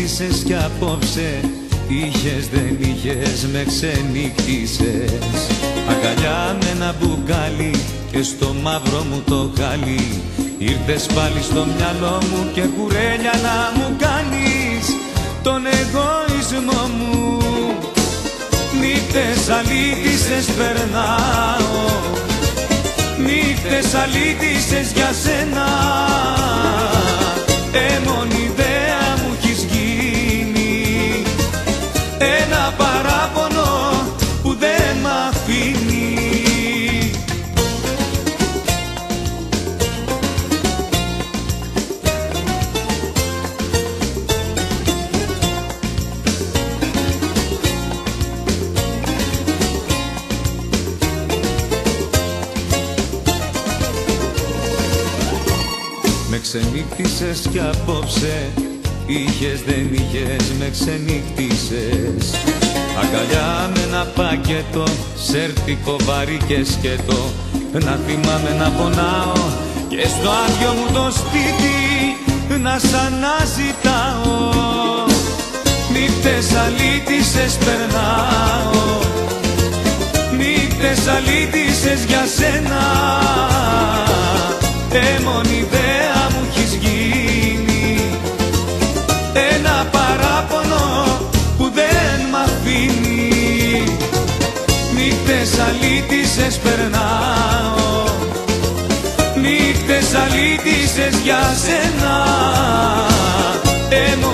αλήτησες κι απόψε είχες δεν είχες με ξενύχτησες. Αγκαλιά με ένα μπουκάλι και στο μαύρο μου το χάλι ήρθες πάλι στο μυαλό μου και κουρέλια να μου κάνεις τον εγωισμό μου. Νύχτες αλήτησες περνάω, νύχτες αλήτησες για σένα. Μόνη ιδέα μου έχεις γίνει, ένα παράπονο που δεν μ' αφήνει. Με ξενύχτησες κι απόψε είχες δεν είχες με ξενύχτησες. Αγκαλιά με ένα πακέτο σερτικό βαρύ και σκέτο, να θυμάμαι να πονάω και στο άδειο μου το σπίτι να σ' αναζητάω. Νύχτες αλήτησες περνάω, νύχτες αλήτησες για σένα. Μόνη ιδέα μου έχεις γίνει, ένα παράπονο που δεν μ' αφήνει. Νύχτες αλήτησες περνάω, νύχτες αλήτησες για σένα.